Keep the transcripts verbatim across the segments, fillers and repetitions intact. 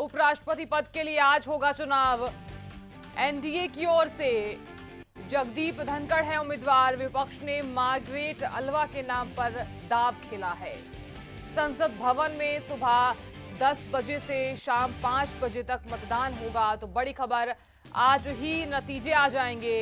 उपराष्ट्रपति पद के लिए आज होगा चुनाव। एनडीए की ओर से जगदीप धनखड़ है उम्मीदवार। विपक्ष ने मार्गरेट अल्वा के नाम पर दाव खेला है। संसद भवन में सुबह दस बजे से शाम पांच बजे तक मतदान होगा। तो बड़ी खबर, आज ही नतीजे आ जाएंगे।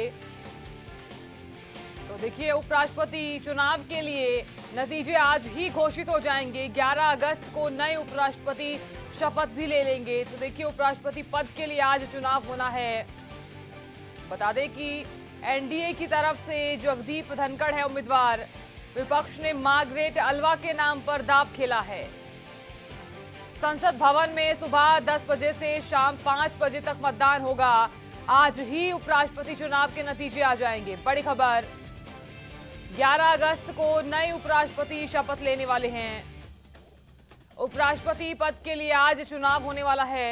तो देखिए, उपराष्ट्रपति चुनाव के लिए नतीजे आज ही घोषित हो जाएंगे। ग्यारह अगस्त को नए उपराष्ट्रपति शपथ भी ले लेंगे। तो देखिए, उपराष्ट्रपति पद के लिए आज चुनाव होना है। बता दें कि एनडीए की तरफ से जगदीप धनखड़ है उम्मीदवार। विपक्ष ने मार्गरेट अल्वा के नाम पर दाव खेला है। संसद भवन में सुबह दस बजे से शाम पांच बजे तक मतदान होगा। आज ही उपराष्ट्रपति चुनाव के नतीजे आ जाएंगे। बड़ी खबर, ग्यारह अगस्त को नए उपराष्ट्रपति शपथ लेने वाले हैं। उपराष्ट्रपति पद के लिए आज चुनाव होने वाला है।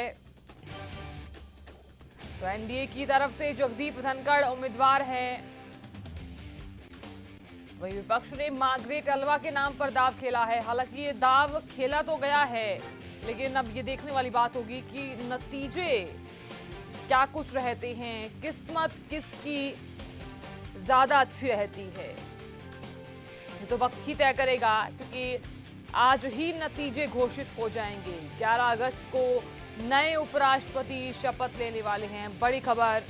तो एनडीए की तरफ से जगदीप धनखड़ उम्मीदवार हैं। वहीं विपक्ष ने मार्गरेट अल्वा के नाम पर दाव खेला है। हालांकि ये दाव खेला तो गया है, लेकिन अब ये देखने वाली बात होगी कि नतीजे क्या कुछ रहते हैं, किस्मत किसकी ज्यादा अच्छी रहती है, ये तो वक्त ही तय करेगा। क्योंकि आज ही नतीजे घोषित हो जाएंगे। ग्यारह अगस्त को नए उपराष्ट्रपति शपथ लेने वाले हैं। बड़ी खबर,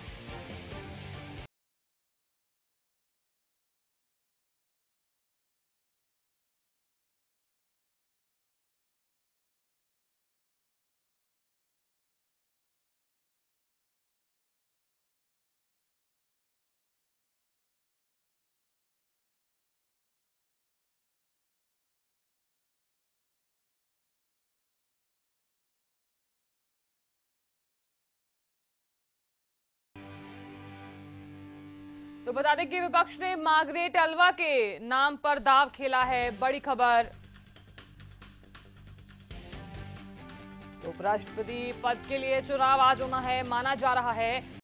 तो बता दें कि विपक्ष ने मार्गरेट अल्वा के नाम पर दाव खेला है। बड़ी खबर, तो उपराष्ट्रपति पद के लिए चुनाव आज होना है, माना जा रहा है।